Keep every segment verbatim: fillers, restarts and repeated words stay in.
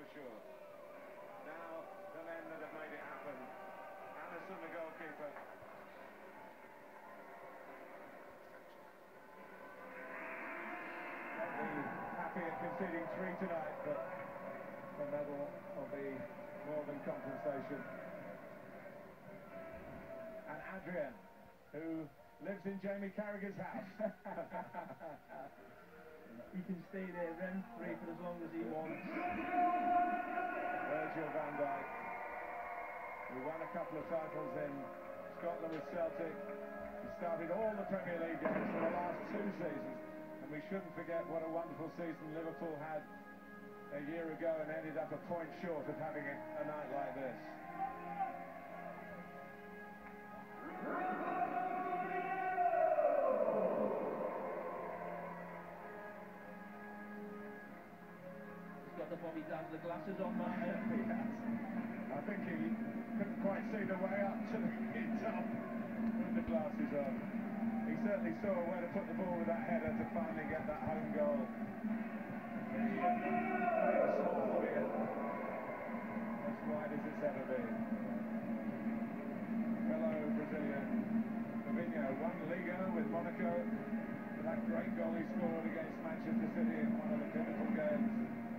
sure. Now, the men that have made it happen. Allison, the goalkeeper. They'll be happy at conceding three tonight, but the medal will be more than compensation. And Adrian, who lives in Jamie Carragher's house. He can stay there rent-free for as long as he wants. Virgil van Dijk, who won a couple of titles in Scotland with Celtic. He started all the Premier League games for the last two seasons, and we shouldn't forget what a wonderful season Liverpool had a year ago and ended up a point short of having a, a night like this. The Bobby Dazzler glasses on, Martin. He has. I think he couldn't quite see the way up to the top with the glasses on. He certainly saw where to put the ball with that header to finally get that home goal. The uh, small here, as wide as it's ever been. Fellow Brazilian Fabinho won Liga with Monaco for that great goal he scored against Manchester City in one of the pivotal games.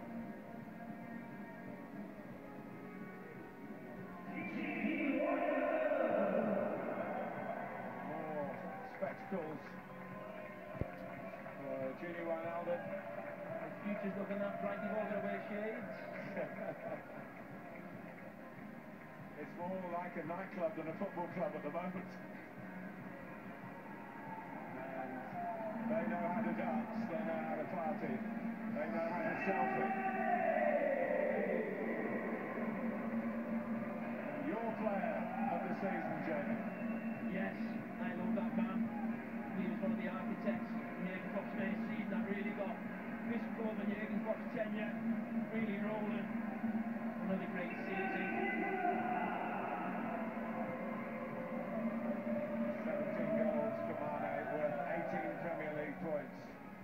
Spectacles for Gini Wijnaldum. His future's looking that bright, you've all got to wear shades. It's more like a nightclub than a football club at the moment. And they know how to dance, they know how to party, they know how to selfie. Your player of the season, Jamie. Yes, I love that man. He was one of the architects in Jurgen Klopp's first season that really got this club and Jurgen Klopp's tenure really rolling. Another great season. seventeen goals for Mane, worth eighteen Premier League points.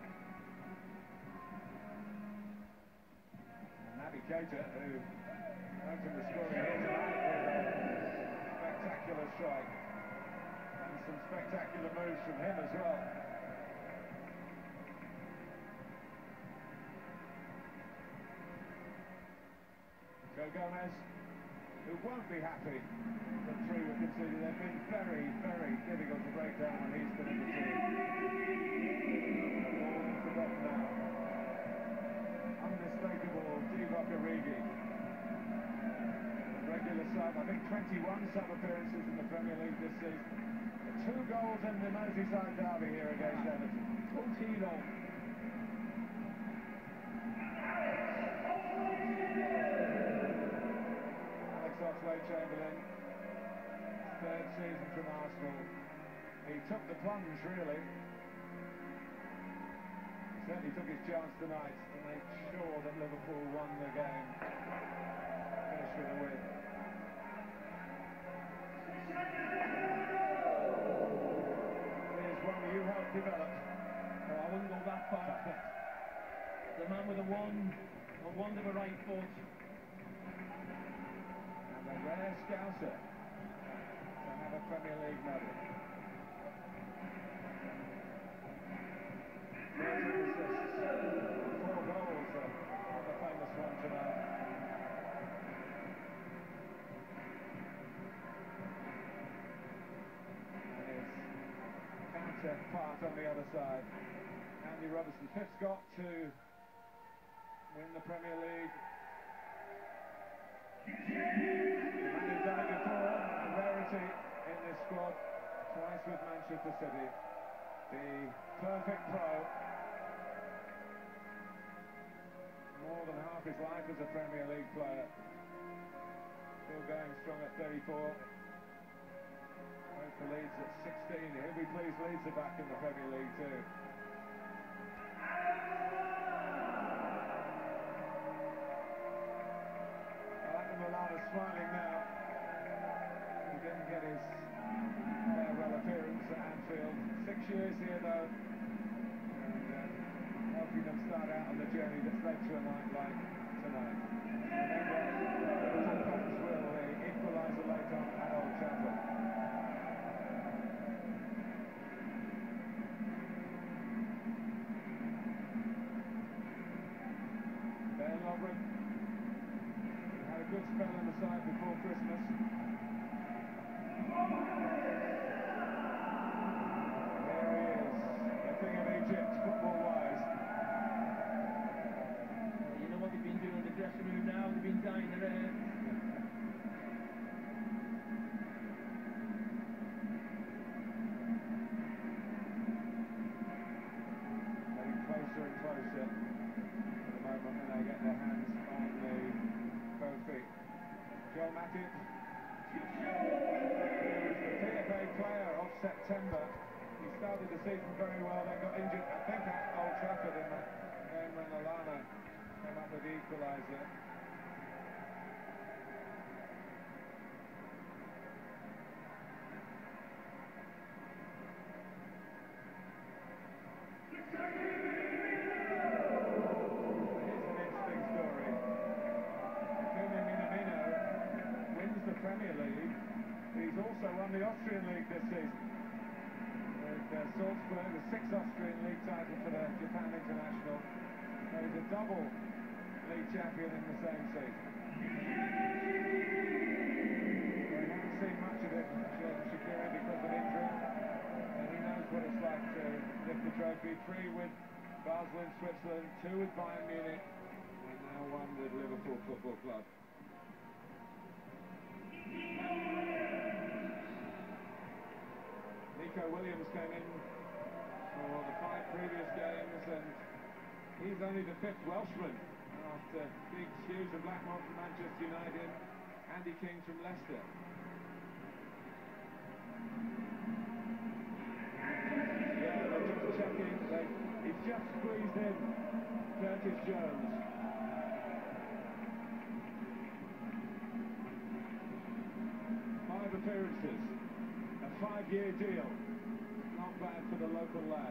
And Naby Keita, who opened the scoring here tonight with a spectacular strike. Some spectacular moves from him as well. Joe Gomez, who won't be happy that three were conceded. They've been very, very difficult to break down when he's been in the team. All forgotten now. Unmistakable Divock Origi. Regular sub, I think twenty-one sub-appearances in the Premier League this season. Two goals in the Merseyside derby here against Everton. Coutinho. Alex Oxlade-Chamberlain, third season from Arsenal. He took the plunge, really. He certainly took his chance tonight to make sure that Liverpool won the game. Finish with a win. You helped develop. Oh, I wouldn't go that far. The man with a wand, a wand of a right foot. And a rare Scouser to have a Premier League medal. thirteen assists, four goals, uh, the famous one tonight. Part on the other side. Andy Robertson, fifth Scot to win the Premier League. The man who's done it before, a rarity in this squad, twice with Manchester City. The perfect pro. More than half his life as a Premier League player. Still going strong at thirty-four. For Leeds at sixteen, he'll be pleased Leeds are back in the Premier League too. Alan Lallana smiling now. He didn't get his farewell appearance at Anfield. Six years here though, and uh, helping them start out on the journey that's led to a night like tonight. Liverpool fans will the equaliser late on at Old Trafford. Ben Lovren had a good spell on the side before Christmas. There he is, the king of Egypt, football-wise. You know what they've been doing in the dressing room now? They've been dyeing their hair. Getting closer and closer at the moment when they get their hands on the trophy. Joel Matip, he was the P F A player of September. He started the season very well, then got injured, I think, at Old Trafford in that game when Lallana came up with the equaliser. Premier League. He's also won the Austrian League this season with uh, Salzburg, the sixth Austrian League title for the Japan International. So he's a double league champion in the same season. Well, we haven't seen much of it, Shaqiri, because of injury. And he knows what it's like to lift the trophy. Three with Basel in Switzerland, two with Bayern Munich, and now one with Liverpool Football Club. Nico Williams came in for the five previous games, and he's only the fifth Welshman after Big Hughes and Blackmore from Manchester United, Andy King from Leicester. Yeah, they're just checking. They, he's just squeezed in Curtis Jones. Five appearances, a five-year deal. Not bad for the local lad.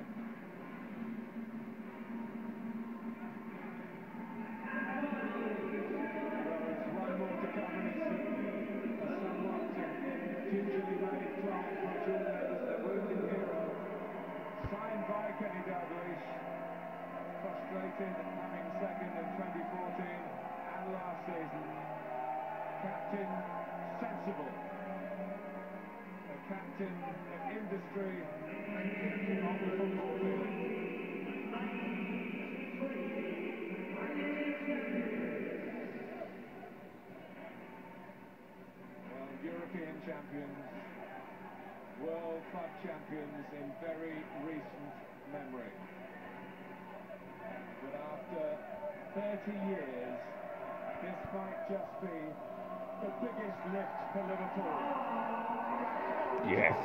Well, there's one more to come, and it's a, a somewhat gingerly made client for Jordan, the wounded hero. Signed by Kenny Dalglish. Frustrated having second in twenty fourteen and last season. Captain sensible. Captain of industry on the football field. Well, European champions, World Club champions in very recent memory. But after thirty years, this might just be the biggest lift for Liverpool. Yes.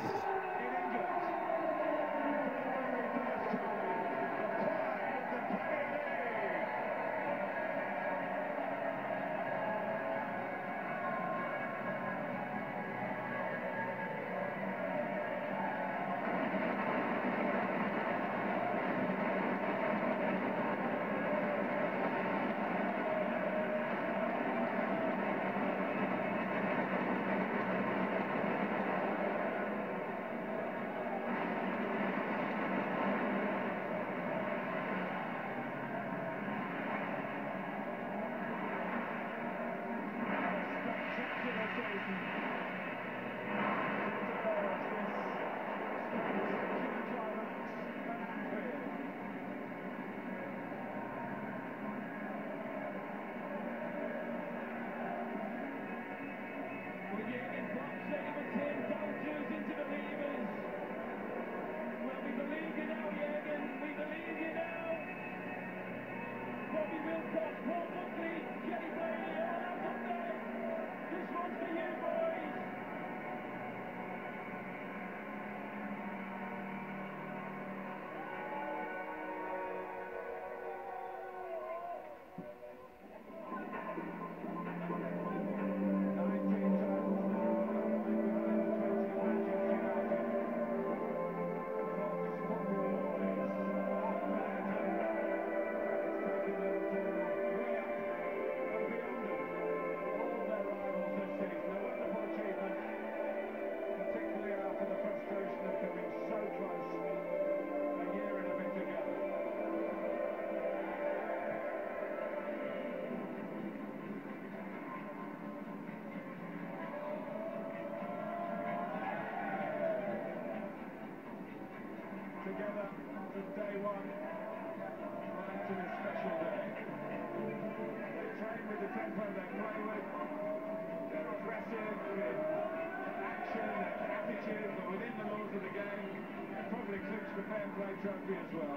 everyone will enter this special day. They train with the tempo they play with. They're aggressive in action and attitude, but within the laws of the game, they probably clinched the fair play trophy as well.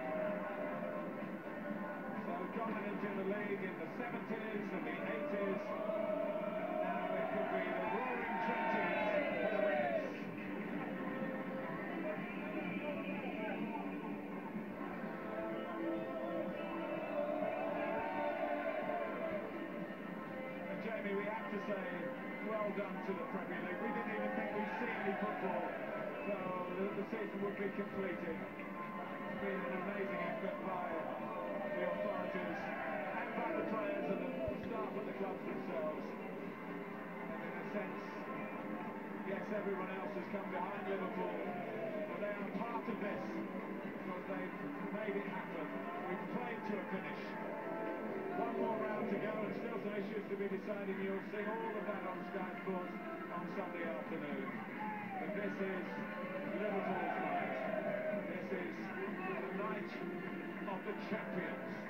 So dominant in the league in the seventies and the eighties. Now it could be the roaring twenties for the Reds. And Jamie, we have to say, well done to the Premier League. We didn't even think we'd see any football, so the, the season would be completed. It's been an amazing effort by the authorities and by the players and the staff of the clubs themselves. And in a sense, yes, everyone else has come behind Liverpool, but they are part of this because they've made it happen. We've played to a finish. One more round to go and still some issues to be decided. You'll see all of that on Sky Sports on Sunday afternoon. But this is Liverpool's night. This is the night of the champions.